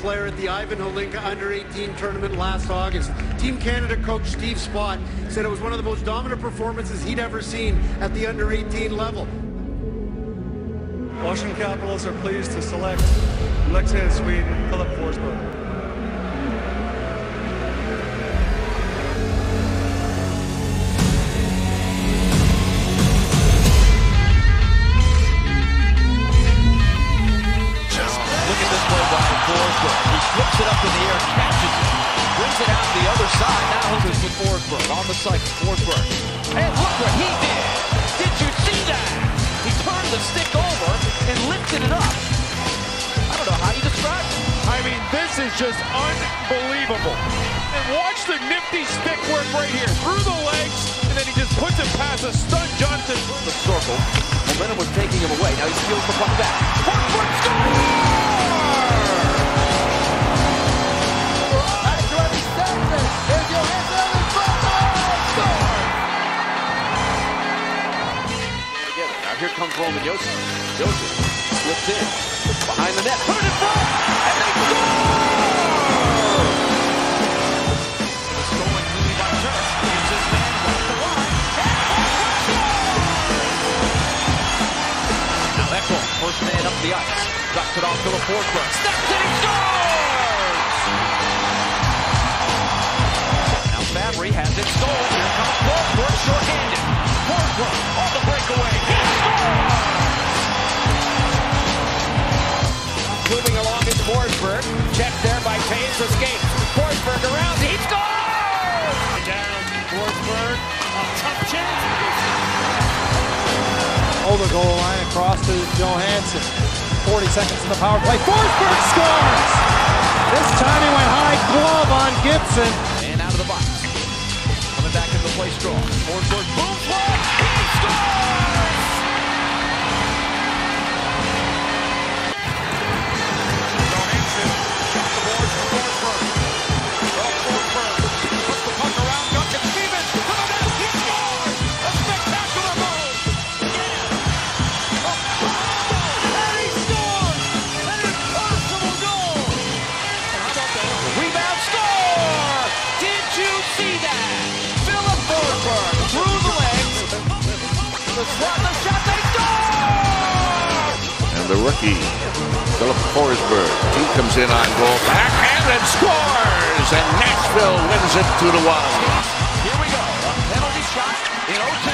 player at the Ivan Holinka Under-18 tournament last August. Team Canada coach Steve Spott said it was one of the most dominant performances he'd ever seen at the Under-18 level. Washington Capitals are pleased to select Leksand Sweden, Filip Forsberg. He flips it up in the air, catches it, brings it out the other side. Now Hookers with Forsberg on the cycle. Forsberg. And look what he did. Did you see that? He turned the stick over and lifted it up. I don't know how you describe it. I mean, this is just unbelievable. And watch the nifty stick work right here. Through the legs, and then he just puts it past a stunned Johnson. The circle. Momentum was taking him away. Now he steals the puck back. Forsberg scores! Here comes Roman Joseph. Joseph slips in behind the net, put it in front, and they score! Stolen cleanly by Turk. Gives his man right to line, and now Echo, first man up the ice, drops it off to the Forsberg. Steps in, he scores! Now Fabry has it stolen. Here comes Forsberg, short-handed. Forsberg on the breakaway. Moving along is Forsberg. Checked there by Taves, escapes. Forsberg around, he scores! Down, Forsberg, a tough chance. Over goal line, across to Johansson. 40 seconds in the power play. Forsberg scores! This time he went high glove on Gibson. And out of the box. Coming back into play strong. Forsberg booms one, he scores! And the rookie, Filip Forsberg, he comes in on goal, backhand and scores! And Nashville wins it 2-1. Here we go, a penalty shot in 0-2.